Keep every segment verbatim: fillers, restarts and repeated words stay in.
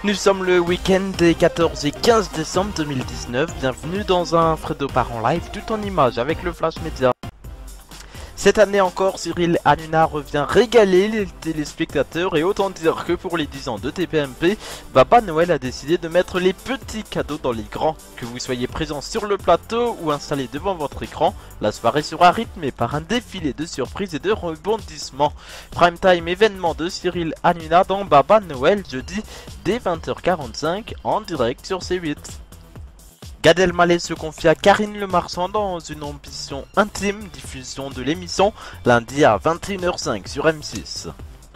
Nous sommes le week-end des quatorze et quinze décembre deux mille dix-neuf. Bienvenue dans un Fredo Parent Live tout en images avec le Flash Média. Cette année encore, Cyril Hanouna revient régaler les téléspectateurs et autant dire que pour les dix ans de T P M P, Papa Noël a décidé de mettre les petits cadeaux dans les grands. Que vous soyez présent sur le plateau ou installé devant votre écran, la soirée sera rythmée par un défilé de surprises et de rebondissements. Prime time événement de Cyril Hanouna dans Papa Noël jeudi dès vingt heures quarante-cinq en direct sur C huit. Gad Elmaleh se confie à Karine Le Marchand dans une ambition intime, diffusion de l'émission lundi à vingt et une heures cinq sur M six.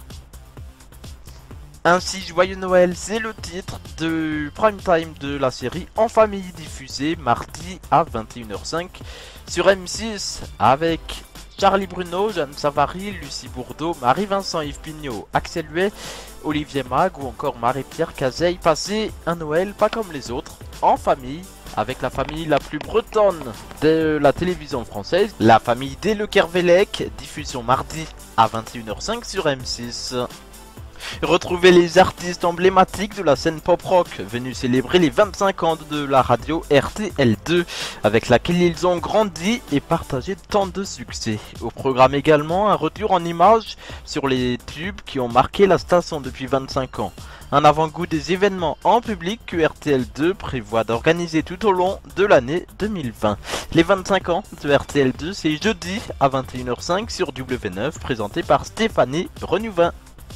Ainsi, Joyeux Noël, c'est le titre de prime time de la série En Famille diffusée mardi à vingt et une heures cinq sur M six avec Charlie Bruno, Jeanne Savary, Lucie Bourdeau, Marie-Vincent Yves Pignot, Axel Huet, Olivier Mag ou encore Marie-Pierre Cazeille. Passer un Noël pas comme les autres, en famille, avec la famille la plus bretonne de la télévision française, la famille des Le Kervelec, diffusion mardi à vingt et une heures cinq sur M six. Retrouvez les artistes emblématiques de la scène pop-rock venus célébrer les vingt-cinq ans de la radio R T L deux avec laquelle ils ont grandi et partagé tant de succès. Au programme également un retour en images sur les tubes qui ont marqué la station depuis vingt-cinq ans. Un avant-goût des événements en public que R T L deux prévoit d'organiser tout au long de l'année deux mille vingt. Les vingt-cinq ans de R T L deux, c'est jeudi à vingt et une heures cinq sur W neuf, présenté par Stéphanie Renouvin.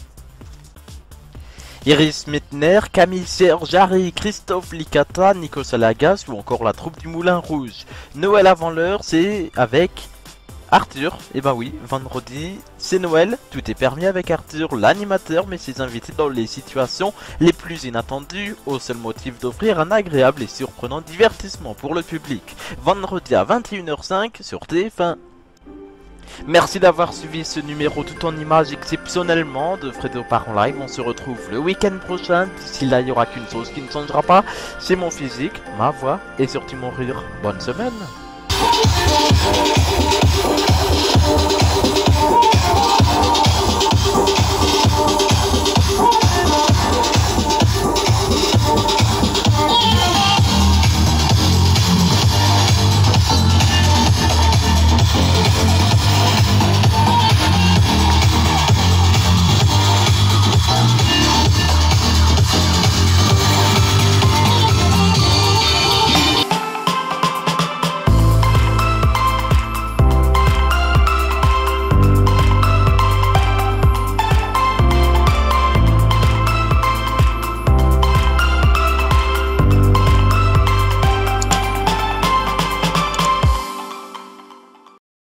Iris Metner, Camille Serre-Jarry, Christophe Licata, Nico Salagas ou encore la troupe du Moulin Rouge. Noël avant l'heure, c'est avec Arthur. Et ben oui, vendredi, c'est Noël, tout est permis avec Arthur, l'animateur met ses invités dans les situations les plus inattendues, au seul motif d'offrir un agréable et surprenant divertissement pour le public. Vendredi à vingt et une heures cinq sur T F un. Merci d'avoir suivi ce numéro tout en images exceptionnellement de Fredo Parent Live. On se retrouve le week-end prochain. D'ici là, il n'y aura qu'une chose qui ne changera pas. C'est mon physique, ma voix et surtout mon rire. Bonne semaine.